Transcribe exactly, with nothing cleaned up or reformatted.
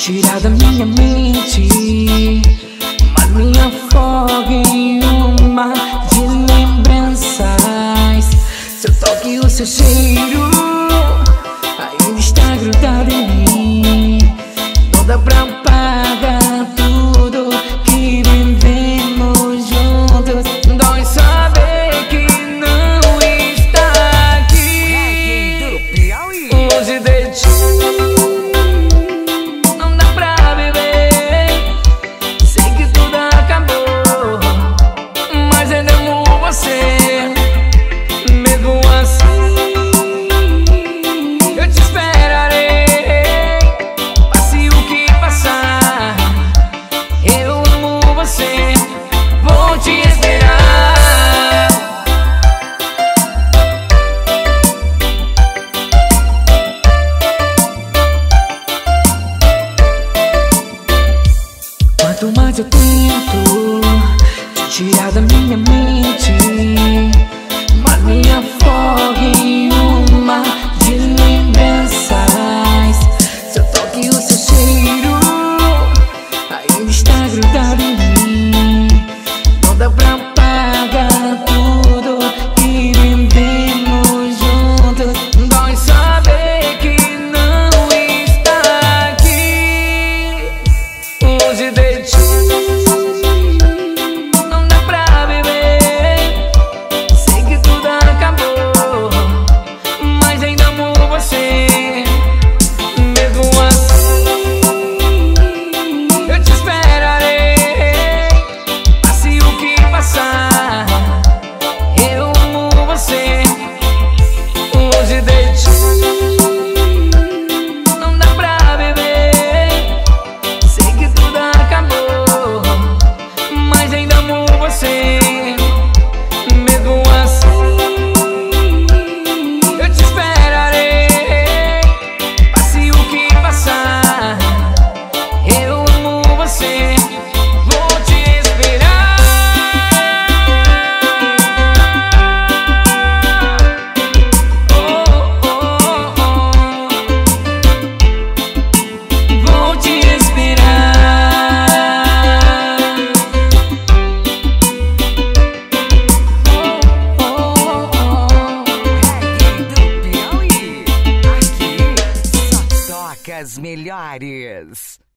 tirar da minha mente, mas me afoga em um mar de lembranças. Seu toque e o seu cheiro ainda está grudado em mim. Não dá pra apagar tudo que vivemos juntos. Dói saber que não está aqui, longe de ti. Quanto mais eu tento te tirar da minha mente, mas me afoga em um mar de lembranças. Seu toque e o seu cheiro ainda está grudado em mim. Não dá pra apagar tudo que vivemos juntos. Dói saber que não está aqui, longe de ti. Não dá pra viver, sei que tudo acabou, mas ainda amo você. Mesmo assim, eu te esperarei, passe o que passar. Eu amo você, longe de ti. Não dá pra viver, sei que tudo acabou, mas ainda amo você. Mesmo assim, eu te esperarei, passe o que passar. Eu amo você, vou te esperar. Oh, oh, oh. Vou te esperar. Oh, oh, Reggae do Piauí. Aqui só toca as melhores.